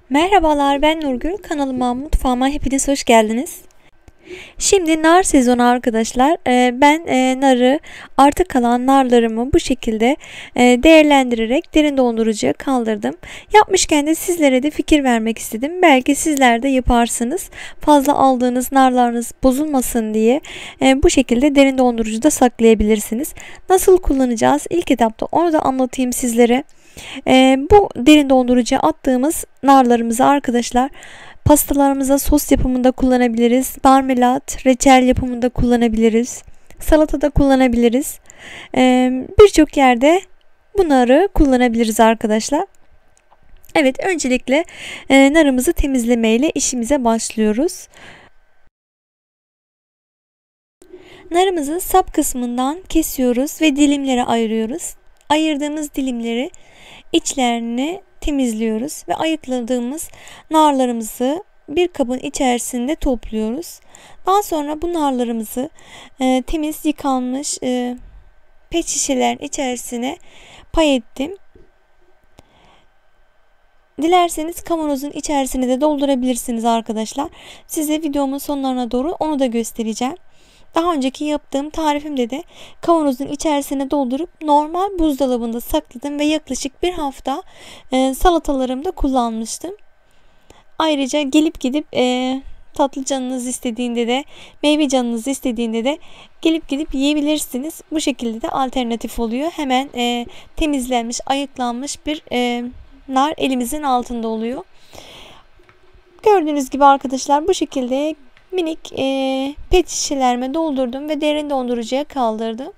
Merhabalar, ben Nurgül. Kanalıma, mutfağıma hepiniz hoş geldiniz. Şimdi nar sezonu arkadaşlar. Ben narı, arta kalan narlarımı bu şekilde değerlendirerek derin dondurucuya kaldırdım. Yapmışken de sizlere de fikir vermek istedim. Belki sizler de yaparsınız. Fazla aldığınız narlarınız bozulmasın diye bu şekilde derin dondurucuda saklayabilirsiniz. Nasıl kullanacağız? İlk etapta onu da anlatayım sizlere. Bu derin dondurucuya attığımız narlarımızı arkadaşlar pastalarımıza sos yapımında kullanabiliriz. Marmelat, reçel yapımında kullanabiliriz. Salatada kullanabiliriz. Birçok yerde bu narı kullanabiliriz arkadaşlar. Evet, öncelikle narımızı temizlemeyle işimize başlıyoruz. Narımızı sap kısmından kesiyoruz ve dilimlere ayırıyoruz. Ayırdığımız dilimleri içlerini temizliyoruz ve ayıkladığımız narlarımızı bir kabın içerisinde topluyoruz. Daha sonra bu narlarımızı temiz yıkanmış pet şişelerin içerisine pay ettim. Dilerseniz kavanozun içerisine de doldurabilirsiniz arkadaşlar. Size videomun sonlarına doğru onu da göstereceğim. Daha önceki yaptığım tarifimde de kavanozun içerisine doldurup normal buzdolabında sakladım ve yaklaşık bir hafta salatalarımda kullanmıştım. Ayrıca gelip gidip tatlı canınız istediğinde de, meyve canınız istediğinde de gelip gidip yiyebilirsiniz. Bu şekilde de alternatif oluyor. Hemen temizlenmiş, ayıklanmış bir nar elimizin altında oluyor. Gördüğünüz gibi arkadaşlar bu şekilde minik pet şişelerime doldurdum ve derin dondurucuya kaldırdım.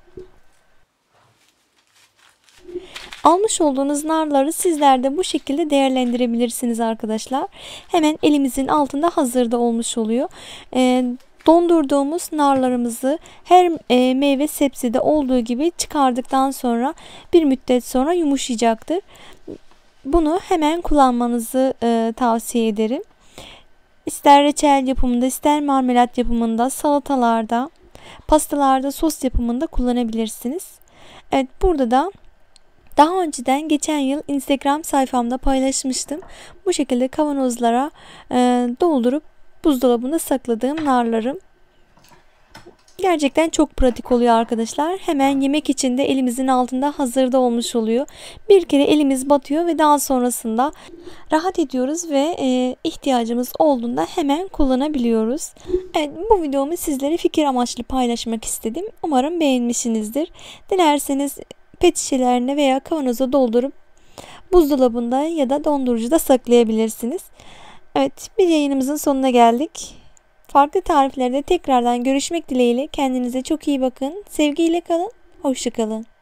Almış olduğunuz narları sizler de bu şekilde değerlendirebilirsiniz arkadaşlar. Hemen elimizin altında hazırda olmuş oluyor. Dondurduğumuz narlarımızı her meyve sebzede olduğu gibi çıkardıktan sonra bir müddet sonra yumuşayacaktır. Bunu hemen kullanmanızı tavsiye ederim. İster reçel yapımında, ister marmelat yapımında, salatalarda, pastalarda, sos yapımında kullanabilirsiniz. Evet, burada da daha önceden geçen yıl Instagram sayfamda paylaşmıştım. Bu şekilde kavanozlara doldurup buzdolabında sakladığım narlarım. Gerçekten çok pratik oluyor arkadaşlar. Hemen yemek için de elimizin altında hazırda olmuş oluyor. Bir kere elimiz batıyor ve daha sonrasında rahat ediyoruz ve ihtiyacımız olduğunda hemen kullanabiliyoruz. Evet, bu videomu sizlere fikir amaçlı paylaşmak istedim. Umarım beğenmişsinizdir. Dilerseniz pet şişelerine veya kavanoza doldurup buzdolabında ya da dondurucuda saklayabilirsiniz. Evet, bir yayınımızın sonuna geldik. Farklı tariflerde tekrardan görüşmek dileğiyle. Kendinize çok iyi bakın. Sevgiyle kalın. Hoşça kalın.